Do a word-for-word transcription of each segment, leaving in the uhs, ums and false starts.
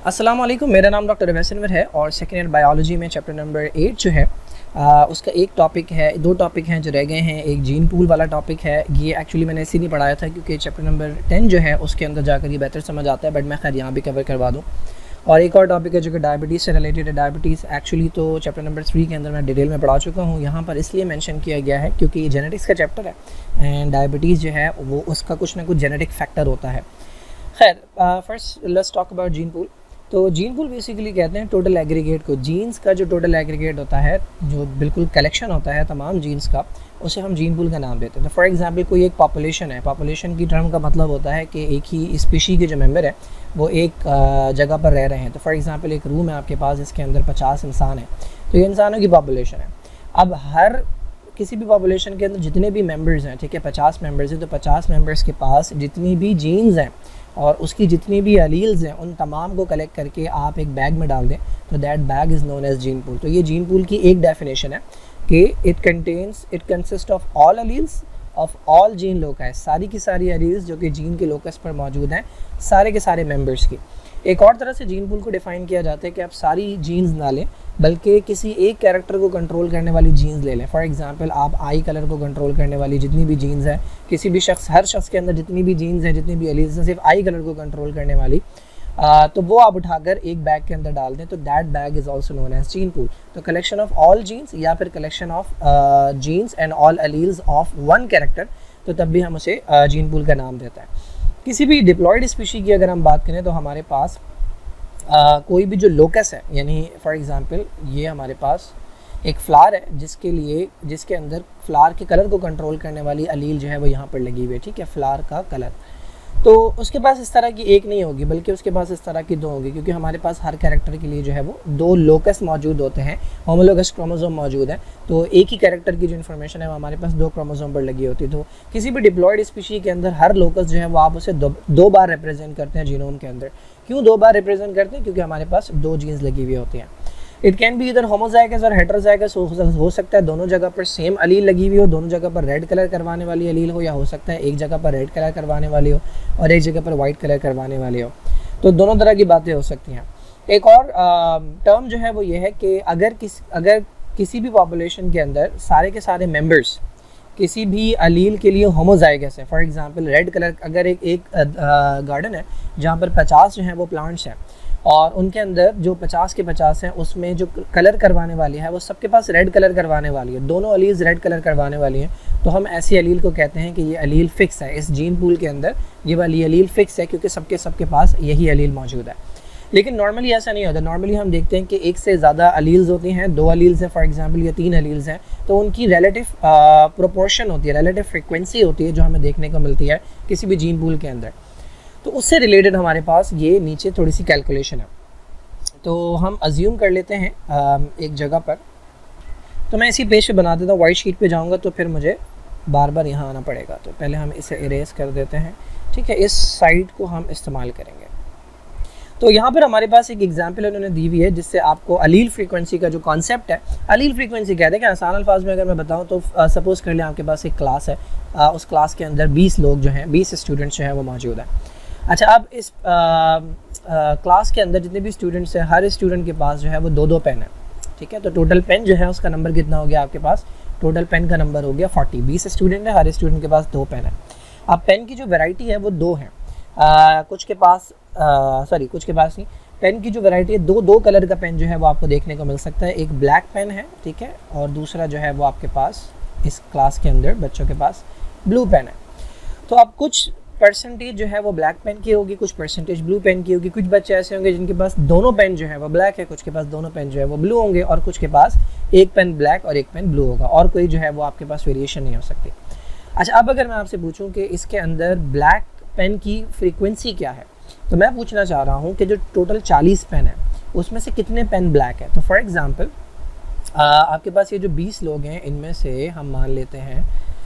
अस्सलाम वालेकुम, मेरा नाम डॉक्टर अवैस अनवर है और सेकेंड ईयर बायोलॉजी में चैप्टर नंबर एट जो है आ, उसका एक टॉपिक है, दो टॉपिक हैं जो रह गए हैं। एक जीन पूल वाला टॉपिक है, ये एक्चुअली मैंने इसी नहीं पढ़ाया था क्योंकि चैप्टर नंबर टेन जो है उसके अंदर जाकर ये बेहतर समझ आता है, बट मैं खैर यहाँ भी कवर करवा दूँ। और एक और टॉपिक है जो कि डायबिटीज़ से रिलेटेड है। डायबिटीज़ एक्चुअली तो चैप्टर नंबर थ्री के अंदर मैं डिटेल में पढ़ा चुका हूँ, यहाँ पर इसलिए मेंशन किया गया है क्योंकि ये जेनेटिक्स का चैप्टर है एंड डायबिटीज़ जो है वो उसका कुछ ना कुछ जेनेटिक फैक्टर होता है। खैर, first let's talk about gene pool. तो जीन पूल बेसिकली कहते हैं टोटल एग्रीगेट को, जीन्स का जो टोटल एग्रीगेट होता है, जो बिल्कुल कलेक्शन होता है तमाम जीन्स का, उसे हम जीन पूल का नाम देते हैं। तो फॉर एग्जांपल कोई एक पॉपुलेशन है, पॉपुलेशन की टर्म का मतलब होता है कि एक ही स्पीशी के जो मेंबर है वो एक जगह पर रह रहे हैं। तो फॉर एग्जांपल एक रूम है आपके पास जिसके अंदर पचास इंसान हैं, तो ये इंसानों की पॉपुलेशन है। अब हर किसी भी पॉपुलेशन के अंदर जितने भी मेंबर्स हैं, ठीक है, पचास मेंबर्स हैं, तो पचास मेंबर्स के पास जितनी भी जीन्स हैं और उसकी जितनी भी अलील्स हैं उन तमाम को कलेक्ट करके आप एक बैग में डाल दें तो that bag is known as gene pool. तो ये जीन पूल की एक डेफिनेशन है कि it contains it consist of all alleles of all gene locus, सारी की सारी अलील्स जो कि जीन के लोकस पर मौजूद हैं, सारे के सारे मेंबर्स की। एक और तरह से जीन पूल को डिफ़ाइन किया जाता है कि आप सारी जीन्स ना लें बल्कि किसी एक कैरेक्टर को कंट्रोल करने वाली जीन्स ले लें। फॉर एग्जांपल आप आई कलर को कंट्रोल करने वाली जितनी भी जीन्स हैं, किसी भी शख्स हर शख्स के अंदर जितनी भी जीन्स हैं, जितनी भी एलील्स हैं, सिर्फ आई कलर को कंट्रोल करने वाली, आ, तो वो आप उठाकर एक बैग के अंदर डाल दें तो that bag is also known as gene pool. तो कलेक्शन ऑफ ऑल जीन्स या फिर collection of genes and all alleles of one character, तो तब भी हम उसे जीन पूल का नाम देता है। किसी भी डिप्लॉयड स्पीशी की अगर हम बात करें तो हमारे पास Uh, कोई भी जो लोकस है, यानी फॉर एग्जांपल ये हमारे पास एक फ्लावर है जिसके लिए जिसके अंदर फ्लावर के कलर को कंट्रोल करने वाली अलील जो है वो यहाँ पर लगी हुई है, ठीक है, फ्लावर का कलर। तो उसके पास इस तरह की एक नहीं होगी बल्कि उसके पास इस तरह की दो होगी, क्योंकि हमारे पास हर कैरेक्टर के लिए जो है वो दो लोकस मौजूद होते हैं, होमोलोगस क्रोमोसोम मौजूद है। तो एक ही कैरेक्टर की जो इन्फॉर्मेशन है वो हमारे पास दो क्रोमोसोम पर लगी होती है। तो किसी भी डिप्लॉयड स्पीशी के अंदर हर लोकस जो है वो आप उसे दो, दो बार रिप्रेजेंट करते हैं जीनोम के अंदर। क्यों दो बार रिप्रेजेंट करते हैं? क्योंकि हमारे पास दो जीन्स लगी हुई होती हैं। इट कैन बी इधर होमोजाइगस और हेटेरोजाइगस हो, हो सकता है दोनों जगह पर सेम अलील लगी हुई हो, दोनों जगह पर रेड कलर करवाने वाली अलील हो, या हो सकता है एक जगह पर रेड कलर करवाने वाली हो और एक जगह पर वाइट कलर करवाने वाली हो। तो दोनों तरह की बातें हो सकती हैं। एक और टर्म जो है वो ये है कि अगर किस अगर किसी भी पॉपुलेशन के अंदर सारे के सारे मेम्बर्स किसी भी अलील के लिए होमोजाइगस है, फॉर एग्जांपल रेड कलर, अगर एक एक गार्डन है जहाँ पर पचास जो हैं वो प्लांट्स हैं और उनके अंदर जो पचास के पचास हैं उसमें जो कलर करवाने वाली है वो सबके पास रेड कलर करवाने वाली है, दोनों अलील्स रेड कलर करवाने वाली हैं, तो हम ऐसी अलील को कहते हैं कि ये अलील फिक्स है। इस जीन पूल के अंदर ये वाली अलील फिक्स है क्योंकि सबके सबके पास यही अलील मौजूद है। लेकिन नॉर्मली ऐसा नहीं होता। नॉर्मली हम देखते हैं कि एक से ज़्यादा अलील्स होती हैं, दो अलील्स हैं फॉर एग्जांपल या तीन अलील्स हैं, तो उनकी रिलेटिव प्रोपोर्शन होती है, रिलेटिव फ्रीक्वेंसी होती है जो हमें देखने को मिलती है किसी भी जीन पूल के अंदर। तो उससे रिलेटेड हमारे पास ये नीचे थोड़ी सी कैलकुलेशन है। तो हम अज्यूम कर लेते हैं आ, एक जगह पर, तो मैं इसी पेज पे बना देता हूँ, वाइट शीट पे जाऊँगा तो फिर मुझे बार बार यहाँ आना पड़ेगा। तो पहले हम इसे इरेज कर देते हैं, ठीक है, इस साइड को हम इस्तेमाल करेंगे। तो यहाँ पर हमारे पास एक एग्जांपल उन्होंने दी हुई है जिससे आपको अलील फ्रीक्वेंसी का जो कॉन्सेप्ट है, अलील फ्रीक्वेंसी कहते हैं कि आसान अल्फाज में अगर मैं बताऊँ तो सपोज़ कर लें आपके पास एक क्लास है, आ, उस क्लास के अंदर बीस लोग जो हैं, बीस स्टूडेंट्स जो हैं वो मौजूद हैं। अच्छा, अब इस आ, आ, क्लास के अंदर जितने भी स्टूडेंट्स हैं, हर स्टूडेंट के पास जो है वो दो दो पेन है, ठीक है। तो टोटल पेन जो है उसका नंबर कितना हो गया आपके पास? टोटल पेन का नंबर हो गया फोर्टी। बीस स्टूडेंट है, हर स्टूडेंट के पास दो पेन है। अब पेन की जो वेराइटी है वो दो है, आ, कुछ के पास सॉरी कुछ के पास नहीं, पेन की जो वैरायटी है, दो दो कलर का पेन जो है वो आपको देखने को मिल सकता है। एक ब्लैक पेन है, ठीक है, और दूसरा जो है वो आपके पास इस क्लास के अंदर बच्चों के पास ब्लू पेन है। तो अब कुछ परसेंटेज जो है वो ब्लैक पेन की होगी, कुछ परसेंटेज ब्लू पेन की होगी। कुछ बच्चे ऐसे होंगे जिनके पास दोनों पेन जो है वो ब्लैक है, कुछ के पास दोनों पेन जो है वो ब्लू होंगे, और कुछ के पास एक पेन ब्लैक और एक पेन ब्लू होगा, और कोई जो है वो आपके पास वेरिएशन नहीं हो सकती। अच्छा, अब अगर मैं आपसे पूछूँ कि इसके अंदर ब्लैक पेन की फ्रीक्वेंसी क्या है, तो मैं पूछना चाह रहा हूँ कि जो टोटल चालीस पेन है उसमें से कितने पेन ब्लैक है। तो फॉर एग्जांपल आपके पास ये जो बीस लोग हैं इनमें से हम मान लेते हैं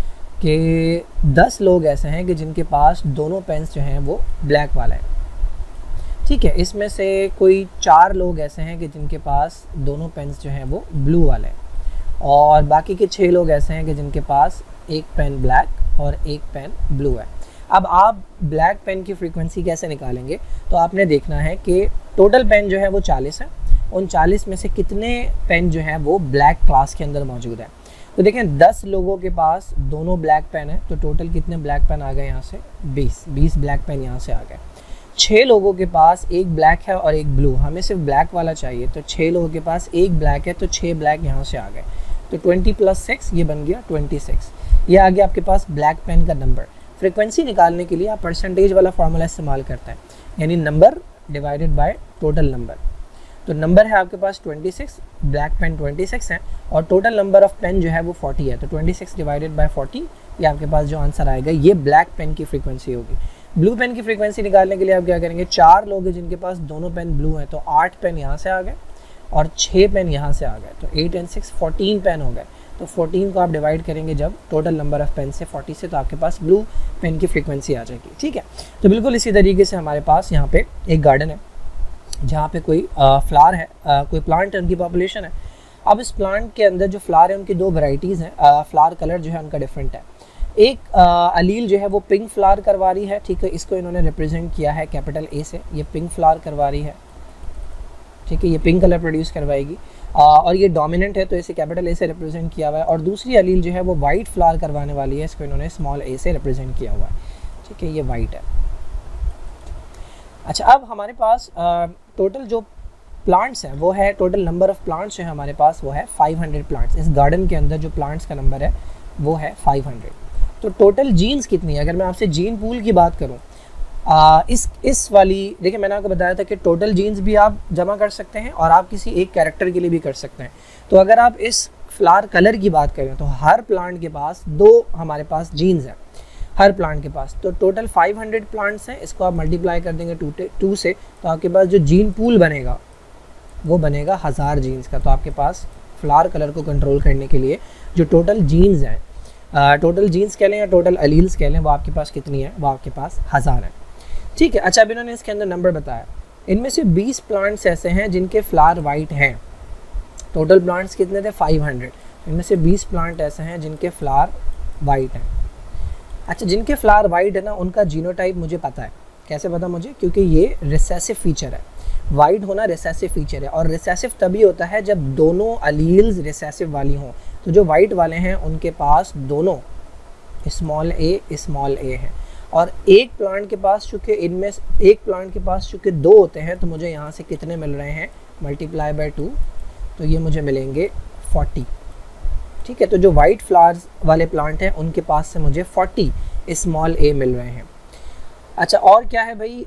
कि दस लोग ऐसे हैं कि जिनके पास दोनों पेन्स जो हैं वो ब्लैक वाला है, ठीक है। इसमें से कोई चार लोग ऐसे हैं कि जिनके पास दोनों पेन्स जो हैं वो ब्लू वाले हैं, और बाकी के छः लोग ऐसे हैं कि जिनके पास एक पेन ब्लैक और एक पेन ब्लू है। अब आप ब्लैक पेन की फ्रीक्वेंसी कैसे निकालेंगे, तो आपने देखना है कि टोटल पेन जो है वो चालीस है, उन चालीस में से कितने पेन जो है वो ब्लैक क्लास के अंदर मौजूद है। तो देखें दस लोगों के पास दोनों ब्लैक पेन है, तो टोटल कितने ब्लैक पेन आ गए यहाँ से, बीस बीस ब्लैक पेन यहाँ से आ गए। छः लोगों के पास एक ब्लैक है और एक ब्लू, हमें सिर्फ ब्लैक वाला चाहिए, तो छः लोगों के पास एक ब्लैक है, तो छः ब्लैक यहाँ से आ गए। तो ट्वेंटी प्लस सिक्स ये बन गया ट्वेंटी सिक्स, ये आ गया आपके पास ब्लैक पेन का नंबर। फ्रीक्वेंसी निकालने के लिए आप परसेंटेज वाला फार्मूला इस्तेमाल करते हैं, यानी number divided by total number. तो नंबर है आपके पास twenty six, black pen twenty six है और टोटल नंबर ऑफ पेन जो है वो फोर्टी है, तो twenty six divided by forty, ये आपके पास जो आंसर आएगा ये ब्लैक पेन की फ्रीक्वेंसी होगी। ब्लू पेन की फ्रीक्वेंसी निकालने के लिए आप क्या करेंगे, चार लोग हैं जिनके पास दोनों पेन ब्लू हैं, तो आठ पेन यहाँ से आ गए और छः पेन यहाँ से आ गए, तो eight and six fourteen pen हो गए। तो फोर्टीन को आप डिवाइड करेंगे जब टोटल नंबर ऑफ पेन से फोर्टी से, तो आपके पास ब्लू पेन की फ्रीक्वेंसी आ जाएगी। ठीक है, तो बिल्कुल इसी तरीके से हमारे पास यहाँ पे एक गार्डन है जहाँ पे कोई फ्लावर है, आ, कोई प्लांट है, उनकी पॉपुलेशन है। अब इस प्लांट के अंदर जो फ्लावर है उनकी दो वैरायटीज़ हैं, फ्लावर कलर जो है उनका डिफरेंट है। एक अलील जो है वो पिंक फ्लावर करवा रही है, ठीक है, इसको इन्होंने रिप्रेजेंट किया है कैपिटल ए से, ये पिंक फ्लावर करवा रही है, ठीक है, ये पिंक कलर प्रोड्यूस करवाएगी आ, और ये डोमिनेंट है तो इसे कैपिटल ए से रिप्रेजेंट किया हुआ है। और दूसरी अलील जो है वो वाइट फ्लावर करवाने वाली है, इसको इन्होंने स्मॉल ए से रिप्रेजेंट किया हुआ है, ठीक है, ये वाइट है। अच्छा, अब हमारे पास टोटल जो प्लांट्स हैं वो है, टोटल नंबर ऑफ़ प्लांट्स जो है हमारे पास वो है फाइव हंड्रेड प्लांट्स। इस गार्डन के अंदर जो प्लांट्स का नंबर है वो है फाइव हंड्रेड। तो टोटल जीन्स कितनी है, अगर मैं आपसे जीन पूल की बात करूं, आ, इस इस वाली, देखिए मैंने आपको बताया था कि टोटल जीन्स भी आप जमा कर सकते हैं और आप किसी एक कैरेक्टर के लिए भी कर सकते हैं। तो अगर आप इस फ्लावर कलर की बात करें तो हर प्लांट के पास दो हमारे पास जीन्स हैं, हर प्लांट के पास। तो टोटल फाइव हंड्रेड प्लांट्स हैं, इसको आप मल्टीप्लाई कर देंगे टू टू से, तो आपके पास जो जीन पूल बनेगा वो बनेगा हज़ार जीन्स का। तो आपके पास फ्लावर कलर को कंट्रोल करने के लिए जो टोटल जीन्स हैं, टोटल जीन्स कह लें या टोटल अलील्स कह लें, वो आपके पास कितनी है, वो आपके पास हज़ार है। ठीक है, अच्छा अब इन्होंने इसके अंदर नंबर बताया, इनमें से बीस प्लांट्स ऐसे हैं जिनके फ्लावर वाइट हैं। टोटल प्लांट्स कितने थे, फाइव हंड्रेड, इनमें से बीस प्लांट ऐसे हैं जिनके फ्लावर वाइट हैं। अच्छा, जिनके फ्लावर वाइट है ना, उनका जीनोटाइप मुझे पता है। कैसे पता मुझे, क्योंकि ये रिसेसिव फीचर है, वाइट होना रिसेसिव फीचर है, और रिसेसिव तभी होता है जब दोनों अलील्स रिसेसिव वाली हों। तो जो वाइट वाले हैं उनके पास दोनों स्मॉल ए स्मॉल ए हैं, और एक प्लांट के पास चूँकि इनमें एक प्लांट के पास चूँकि दो होते हैं, तो मुझे यहाँ से कितने मिल रहे हैं, मल्टीप्लाई बाय टू, तो ये मुझे मिलेंगे फोर्टी। ठीक है, तो जो वाइट फ्लावर्स वाले प्लांट हैं उनके पास से मुझे फोर्टी स्मॉल ए मिल रहे हैं। अच्छा, और क्या है भाई,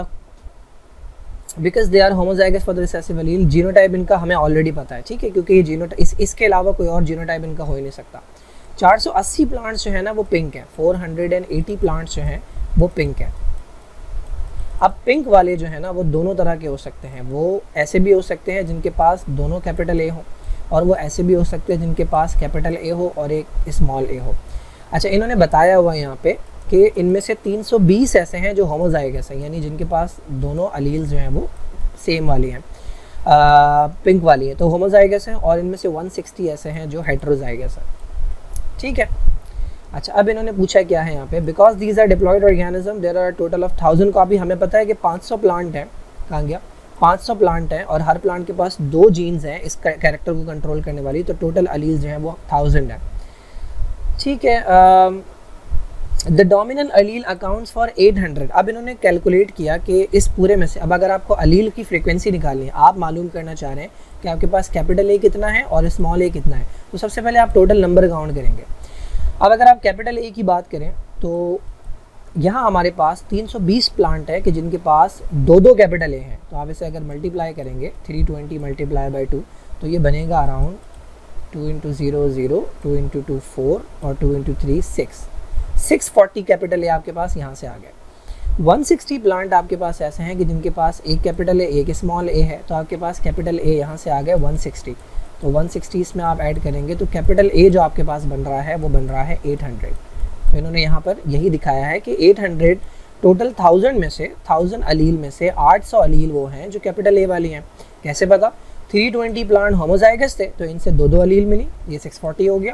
because they are homozygous for the recessive allele, genotype इनका हमें ऑलरेडी पता है। ठीक है, क्योंकि ये जीनोटाइप इस इसके अलावा कोई और जीनोटाइप इनका हो ही नहीं सकता। चार सौ अस्सी प्लांट्स जो है ना वो पिंक है, चार सौ अस्सी प्लांट्स जो हैं वो पिंक है। अब पिंक वाले जो है ना वो दोनों तरह के हो सकते हैं, वो ऐसे भी हो सकते हैं जिनके पास दोनों कैपिटल ए हो, और वो ऐसे भी हो सकते हैं जिनके पास कैपिटल ए हो और एक स्मॉल ए हो। अच्छा, इन्होंने बताया हुआ यहाँ पे कि इनमें से तीन सौ बीस ऐसे हैं जो होमोजाइगस हैं, यानी जिनके पास दोनों अलील्स जो हैं वो सेम वाली हैं, पिंक वाली है, तो होमोजाइगस हैं, और इनमें से एक सौ साठ ऐसे हैं जो हेट्रोजाइगस हैं। ठीक है, अच्छा अब इन्होंने पूछा क्या है यहाँ पे, because these are diploid organism there are total of thousand का भी हमें पता है कि पाँच सौ प्लांट हैं, कहाँ गया, पाँच सौ प्लांट हैं, और हर प्लांट के पास दो जीन्स हैं इस कैरेक्टर को कंट्रोल करने वाली, तो टोटल अलील्स जो हैं वो थाउजेंड है। ठीक है, the dominant allele accounts for eight hundred. अब इन्होंने कैलकुलेट किया कि इस पूरे में से, अब अगर आपको अलील की फ्रीक्वेंसी निकालनी है, आप मालूम करना चाह रहे हैं कि आपके पास कैपिटल ए कितना है और स्मॉल ए कितना है, तो सबसे पहले आप टोटल नंबर काउंट करेंगे। अब अगर आप कैपिटल ए की बात करें तो यहाँ हमारे पास तीन सौ बीस प्लांट है कि जिनके पास दो दो कैपिटल ए हैं, तो आप इसे अगर मल्टीप्लाई करेंगे three twenty multiply by two, तो ये बनेगा around two into zero zero, two into two four, और two into three six, six forty capital A आपके पास यहाँ से आ गए। वन सिक्सटी प्लांट आपके पास ऐसे हैं कि जिनके पास एक कैपिटल ए एक स्मॉल ए है, तो आपके पास कैपिटल ए यहाँ से आ गए वन सिक्सटी, तो वन सिक्सटी इसमें आप ऐड करेंगे तो कैपिटल ए जो आपके पास बन रहा है वो बन रहा है एट हंड्रेड। तो इन्होंने यहाँ पर यही दिखाया है कि एट हंड्रेड टोटल थाउजेंड में से, थाउजेंड अलील में से आठ सौ अलील वो हैं जो कैपिटल ए वाली हैं। कैसे पता, थ्री ट्वेंटी प्लांट होमोजाइगस थे तो इनसे दो दो अलील मिली, ये सिक्स फोर्टी हो गया,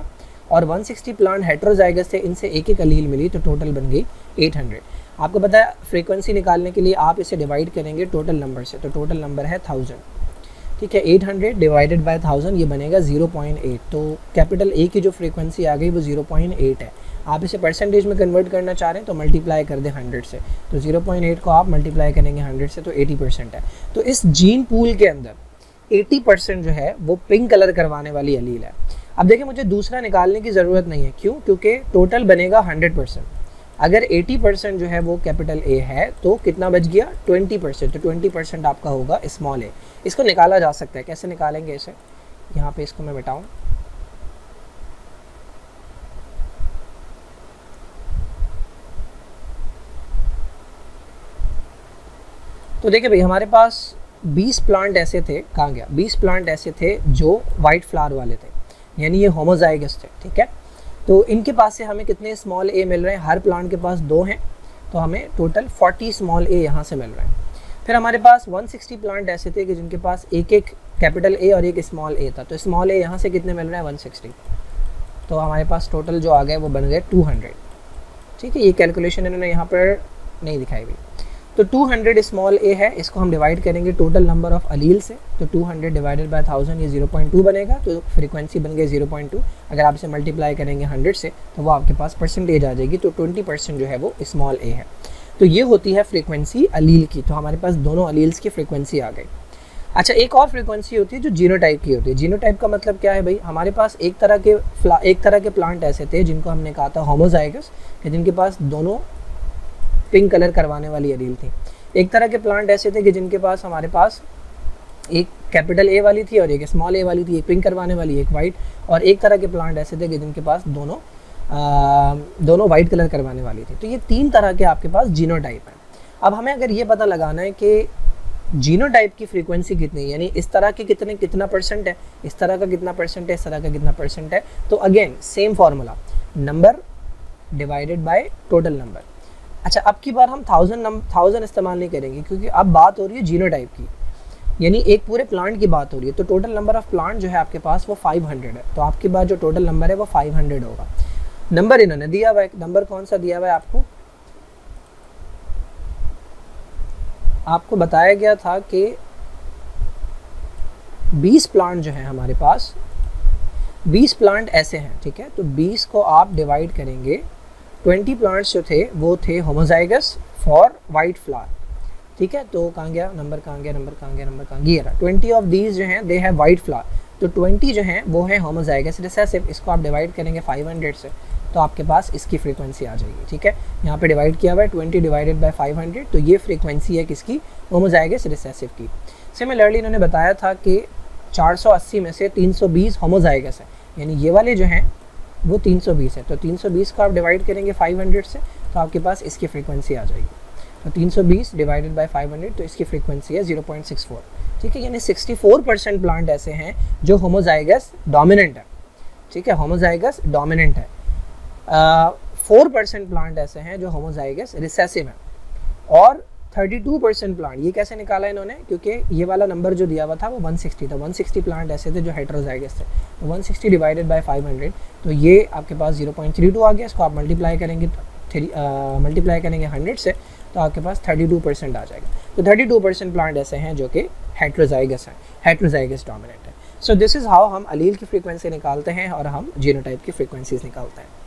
और वन सिक्सटी प्लांट हेटेरोजाइगस थे, इनसे एक एक अलील मिली तो टोटल बन गई एट हंड्रेड। आपको पता है फ्रीक्वेंसी निकालने के लिए आप इसे डिवाइड करेंगे टोटल नंबर से, तो टोटल नंबर है थाउजेंड, ठीक है। Eight hundred divided by thousand ये बनेगा ज़ीरो पॉइंट एट, तो कैपिटल ए की जो फ्रीक्वेंसी आ गई वो ज़ीरो पॉइंट एट है। आप इसे परसेंटेज में कन्वर्ट करना चाह रहे हैं तो मल्टीप्लाई कर दें हंड्रेड से, तो ज़ीरो पॉइंट एट को आप मल्टीप्लाई करेंगे हंड्रेड से तो एटी परसेंट है। तो इस जीन पूल के अंदर एटी परसेंट जो है वो पिंक कलर करवाने वाली अलील है। अब देखिए मुझे दूसरा निकालने की ज़रूरत नहीं है, क्यों? क्योंकि टोटल बनेगा हंड्रेड परसेंट। अगर एटी परसेंट जो है वो कैपिटल ए है तो कितना बच गया? ट्वेंटी परसेंट, तो ट्वेंटी परसेंट आपका होगा स्मॉल ए। इसको निकाला जा सकता है, कैसे निकालेंगे इसे? यहाँ पे इसको मैं मिटाऊँ, तो देखिए भाई हमारे पास बीस प्लांट ऐसे थे, कहाँ गया? बीस प्लांट ऐसे थे जो वाइट फ्लावर वाले थे, यानी ये होमोजाइगस थे, ठीक है। तो इनके पास से हमें कितने स्मॉल ए मिल रहे हैं? हर प्लांट के पास दो हैं, तो हमें टोटल फोर्टी स्मॉल ए यहाँ से मिल रहे हैं। फिर हमारे पास वन सिक्सटी प्लांट ऐसे थे कि जिनके पास एक एक कैपिटल ए और एक स्मॉल ए था, तो स्मॉल ए यहाँ से कितने मिल रहे हैं? वन सिक्सटी, तो हमारे पास टोटल जो आ गए वो बन गए टू हंड्रेड, ठीक है। ये कैलकुलेशन इन्होंने यहाँ पर नहीं दिखाई हुई। तो टू हंड्रेड स्मॉल ए है, इसको हम डिवाइड करेंगे टोटल नंबर ऑफ अलील से, तो two hundred divided by thousand ये ज़ीरो पॉइंट टू बनेगा, तो फ्रीक्वेंसी बन गई ज़ीरो पॉइंट टू। अगर आप इसे मल्टीप्लाई करेंगे हंड्रेड से तो वो आपके पास परसेंटेज आ जाएगी, तो ट्वेंटी परसेंट जो है वो स्मॉल ए है। तो ये होती है फ्रीक्वेंसी अलील की। तो हमारे पास दोनों अलील्स की फ्रीक्वेंसी आ गई। अच्छा, एक और फ्रीक्वेंसी होती है जो जीनोटाइप की होती है। जीनोटाइप का मतलब क्या है भाई? हमारे पास एक तरह के एक तरह के प्लांट ऐसे थे जिनको हमने कहा था होमोजाइगस, जिनके पास दोनों पिंक कलर करवाने वाली अलील थी। एक तरह के प्लांट ऐसे थे कि जिनके पास हमारे पास एक कैपिटल ए वाली थी और एक स्मॉल ए वाली थी, एक पिंक करवाने वाली, एक वाइट। और एक तरह के प्लांट ऐसे थे कि जिनके पास दोनों आ, दोनों वाइट कलर करवाने वाली थी। तो ये तीन तरह के आपके पास जीनोटाइप हैं। अब हमें अगर ये पता लगाना है कि जीनोटाइप की फ्रीक्वेंसी कितनी है, यानी इस तरह के कितने कितना परसेंट है, इस तरह का कितना परसेंट है, इस तरह का कितना परसेंट है, तो again same formula, number divided by total number. अच्छा, अब की बार हम थाउजेंड थाउजेंड इस्तेमाल नहीं करेंगे, क्योंकि अब बात हो रही है जीनोटाइप की, यानी एक पूरे प्लांट की बात हो रही है। तो टोटल नंबर ऑफ प्लांट जो है आपके पास वो फाइव हंड्रेड है, तो आपके पास जो टोटल नंबर है वो फाइव हंड्रेड होगा। नंबर इन्होंने दिया हुआ है, नंबर कौन सा दिया हुआ है आपको? आपको बताया गया था कि बीस प्लांट जो है हमारे पास, बीस प्लांट ऐसे हैं, ठीक है। तो बीस को आप डिवाइड करेंगे, ट्वेंटी प्लांट्स जो थे वो थे होमोजाइगस फॉर वाइट फ्लावर, ठीक है। तो कहाँ गया नंबर, कहाँ गया नंबर, कहाँ गया नंबर, कहाँ गया? ट्वेंटी ऑफ दीज जो हैं दे हैव वाइट फ्लावर, तो ट्वेंटी जो हैं वो है होमोजाइगस रिसेसिव। इसको आप डिवाइड करेंगे फाइव हंड्रेड से, तो आपके पास इसकी फ्रीक्वेंसी आ जाएगी, ठीक है। यहाँ पे डिवाइड किया हुआ है twenty divided by five hundred, तो ये फ्रीक्वेंसी है किसकी? होमोजाइगस रिसेसिव की। सिमिलरली इन्होंने बताया था कि चार सौ अस्सी में से तीन सौ बीस होमोजाइगस है, यानी ये वाले जो हैं वो तीन सौ बीस है, तो तीन सौ बीस को आप डिवाइड करेंगे फाइव हंड्रेड से, तो आपके पास इसकी फ्रीक्वेंसी आ जाएगी। तो तीन सौ बीस डिवाइडेड बाय फाइव हंड्रेड, तो इसकी फ्रीक्वेंसी है ज़ीरो पॉइंट सिक्स फोर, ठीक है। यानी सिक्सटी फोर परसेंट प्लांट ऐसे हैं जो होमोजाइगस डोमिनेंट है, ठीक है, होमोजाइगस डोमिनेंट है। फोर परसेंट प्लांट ऐसे हैं जो होमोजाइगस रिसेसिव हैं, और थर्टी टू परसेंट प्लांट, ये कैसे निकाला इन्होंने? क्योंकि ये वाला नंबर जो दिया हुआ था वो वन सिक्सटी था, वन सिक्सटी प्लांट ऐसे थे जो हेटेरोजाइगस थे, तो one sixty divided by five hundred, तो ये आपके पास ज़ीरो पॉइंट थ्री टू आ गया। इसको आप मल्टीप्लाई करेंगे थ्री मल्टीप्लाई करेंगे हंड्रेड से, तो आपके पास थर्टी टू परसेंट आ जाएगा। तो थर्टी टू परसेंट प्लांट ऐसे हैं जो कि हेटेरोजाइगस हैं, हेटेरोजाइगस डोमिनेंट है। सो दिस इज़ हाउ हम अलील की फ्रीक्वेंसी निकालते हैं और हम जीनोटाइप की फ्रीक्वेंसीज निकालते हैं।